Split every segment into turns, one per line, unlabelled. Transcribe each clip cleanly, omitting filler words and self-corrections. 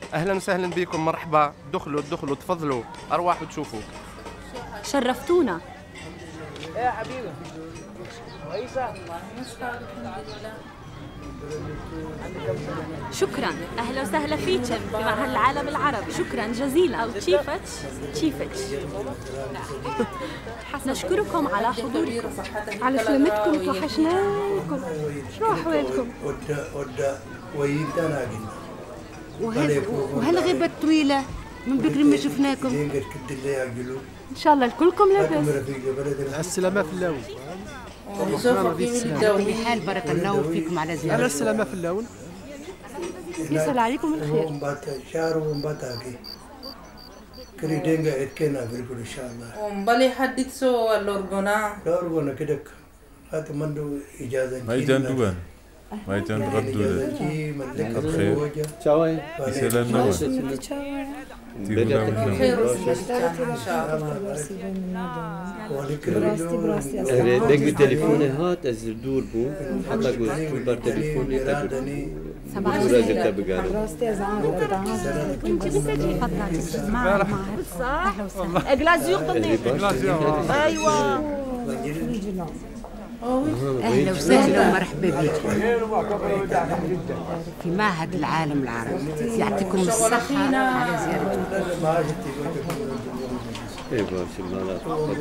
اهلا وسهلا بكم، مرحبا، دخلوا دخلوا تفضلوا، ارواحوا تشوفوا.
شرفتونا.
ايه يا حبيبي كويسة؟
شكرا، اهلا وسهلا فيكم في معهد العالم العربي. شكرا جزيلا. او تشيفتش نشكركم على حضوركم،
على سلامتكم، توحشناكم. شنو احوالكم؟
وهالغيبة الطويلة من بكري ما شفناكم.
ان شاء الله الكلكم لاباس.
على السلامة في اللون.
بكل حال بارك الله فيكم على زيارة.
على السلامة في اللون.
يسأل عليكم الخير.
كريدينغا اتكينا بريكول ان شاء الله.
بالي حدد سو
لورغونا كده هات مندو اجازه.
ميدان دوان. ميدان غدودة. الخير.
تشاوي.
يسلم نوان.
خير ان شاء الله.
دق تليفوني هات الزردور بو حتى قلت كبر تليفوني تقول راجل تبقى
كنت لسه تفضلي مع اهلا وسهلا. جلازيور ايوه.
أهلا وسهلا ومرحبا بكم في معهد العالم العربي. يعطيكم الصحة على زيارتكم.
ايه باش المالات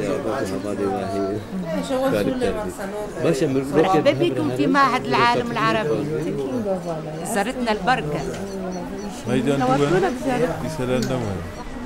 باشا
مرحبا بكم في معهد العالم العربي. زارتنا البركة.
ميدان دوان يسلم نوان.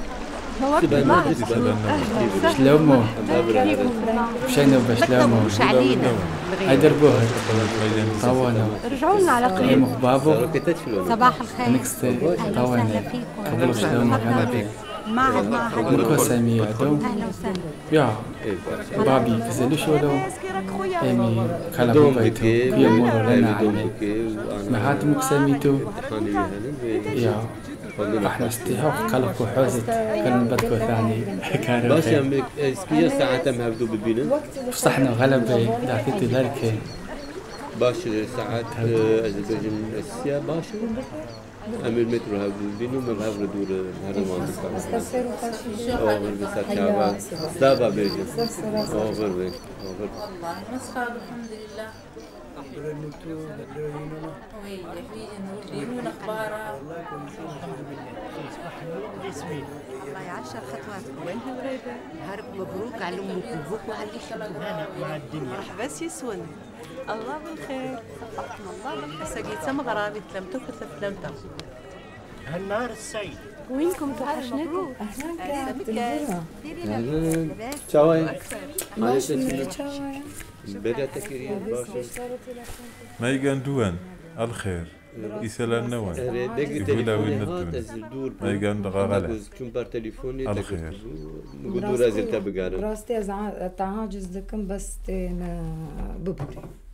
شلومو مشينا بشلومو
مش علينا
هيدربوها طوانا
رجعوا لنا على قريب.
مخبابو
صباح الخير.
نكستي
اهلا
طوانا
وسهلا فيكم.
قبل شلومو غانا بيك
معهد
مكو سامي عدو
اهلا وسهلا.
يا بابي كزلو شولو ايمي كلامو بيتو في امور لنا عيني ما هات مكساميتو يا احنا استيهاق كلكو حوزت كان بدكو ثاني كانوا
باشا اسكيا ساعات مهبدو ببينا
صحنا غلبة دعتي ذلك
باشا ساعات أزباجن السيا باشا أمير مترو هبدو بينو ما بهبر دور هرمان أو غير شعبان سابا بيجي أو غير بيجي
والله مسخر الحمد لله. يديرون اخبارها.
الله يعشر خطواتكم. وين هريبة؟ هرب مبروك على امك وابوك وعلى الشغل مع الدنيا.
مرحبا سيسون. الله بالخير. صبحكم الله بالخير. سقيت سم غرابي تلمتك وتفلمتك.
هالنهار السعيد.
وينكم توحشناكم؟
تشاوي. بدأت كريم باشا.
ميدان دوان الخير. يسلم نوان. يقول وين الدون. ميدان دغاغلة.
كمبر تليفوني
الخير.
قدو رازل تبقى.
راستي تعاجز لكم بس ببوري.